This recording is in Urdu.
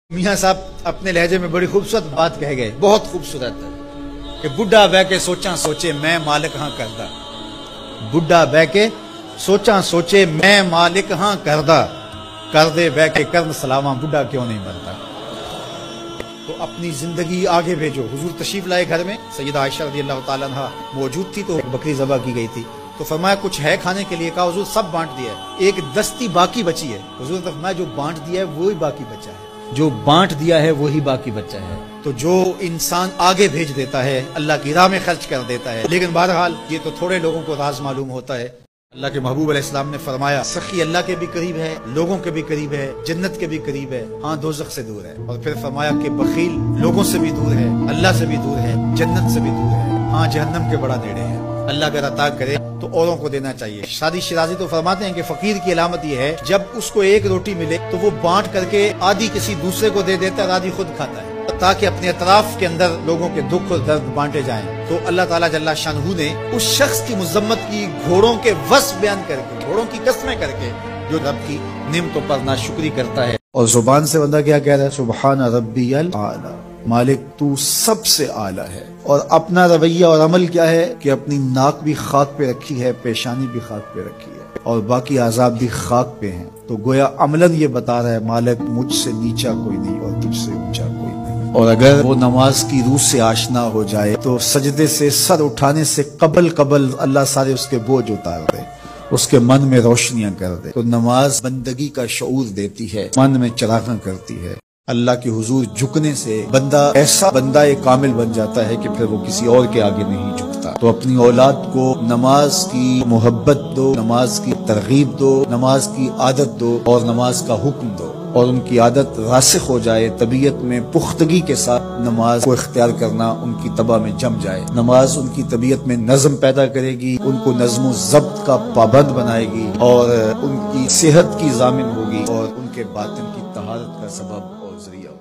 میاں صاحب اپنے لہجے میں بڑی خوبصورت بات کہہ گئے، بہت خوبصورت ہے کہ بڈھا بہ کے سوچاں سوچے میں مالک ہاں کردہ، بڈھا بہ کے سوچاں سوچے میں مالک ہاں کردہ، کر دے بہ کے کرم سلاواں بڈھا کیوں نہیں مرتا۔ تو اپنی زندگی آگے بھیجو۔ حضور تشریف لائے گھر میں، سیدہ عائشہ رضی اللہ تعالیٰ عنہ موجود تھی تو بکری ذبح کی گئی تھی، تو فرمایا کچھ ہے کھانے کے لیے؟ کہا حضور سب بانٹ دیا ہے، ایک دستی باقی بچی ہے۔ حضور نے فرمایا جو بانٹ دیا ہے وہی باقی بچا ہے، جو بانٹ دیا ہے وہی باقی بچا ہے۔ تو جو انسان آگے بھیج دیتا ہے، اللہ کی راہ میں خرچ کر دیتا ہے، لیکن بہرحال یہ تو تھوڑے لوگوں کو راز معلوم ہوتا ہے۔ اللہ کے محبوب علیہ السلام نے فرمایا سخی اللہ کے بھی قریب ہے، لوگوں کے بھی قریب ہے، جنت کے بھی قریب ہے، ہاں دوزخ سے دور ہے۔ اور پھر فرمایا کہ بخیل لوگوں سے بھی دور ہے، اللہ سے بھی دور ہے، جنت سے بھی دور ہے، ہاں جہنم کے بڑا نیڑے ہے۔ اللہ اگر عطا کرے تو اوروں کو دینا چاہیے۔ شادی شیرازی تو فرماتے ہیں کہ فقیر کی علامت یہ ہے جب اس کو ایک روٹی ملے تو وہ بانٹ کر کے آدھی کسی دوسرے کو دے دیتا ہے اور آدھی خود کھاتا ہے، تاکہ اپنے اطراف کے اندر لوگوں کے دکھ اور درد بانٹے جائیں۔ تو اللہ تعالیٰ جل شانہ نے اس شخص کی مذمت کی گھوڑوں کے وصف بیان کر کے، گھوڑوں کی قسمیں کر کے، جو رب کی نعمتوں پر ناشکری کرتا ہے اور زبان سے بندہ کیا کہہ رہا ہے؟ سبحان ربی الاعلی، مالک تو سب سے اعلیٰ ہے۔ اور اپنا رویہ اور عمل کیا ہے کہ اپنی ناک بھی خاک پہ رکھی ہے، پیشانی بھی خاک پہ رکھی ہے، اور باقی اعضاء بھی خاک پہ ہیں۔ تو گویا عملاً یہ بتا رہا ہے مالک مجھ سے نیچا کوئی نہیں اور تجھ سے اونچا کوئی نہیں۔ اور اگر وہ نماز کی روح سے آشنا ہو جائے تو سجدے سے سر اٹھانے سے قبل اللہ سارے اس کے بوجھ اتار دے، اس کے من میں روشنیاں کر دے۔ تو نماز بندگی کا شعور دیتی ہے، من میں چراغاں کرتی ہے۔ اللہ کے حضور جھکنے سے بندہ ایسا بندہ کامل بن جاتا ہے کہ پھر وہ کسی اور کے آگے نہیں جھکتا۔ تو اپنی اولاد کو نماز کی محبت دو، نماز کی ترغیب دو، نماز کی عادت دو اور نماز کا حکم دو، اور ان کی عادت راسخ ہو جائے، طبیعت میں پختگی کے ساتھ نماز کو اختیار کرنا ان کی طبع میں جم جائے۔ نماز ان کی طبیعت میں نظم پیدا کرے گی، ان کو نظم و ضبط کا پابند بنائے گی، اور ان کی صحت کی ضامن ہوگی، اور ان کے باطن کی طہارت کا سبب اور ذریعہ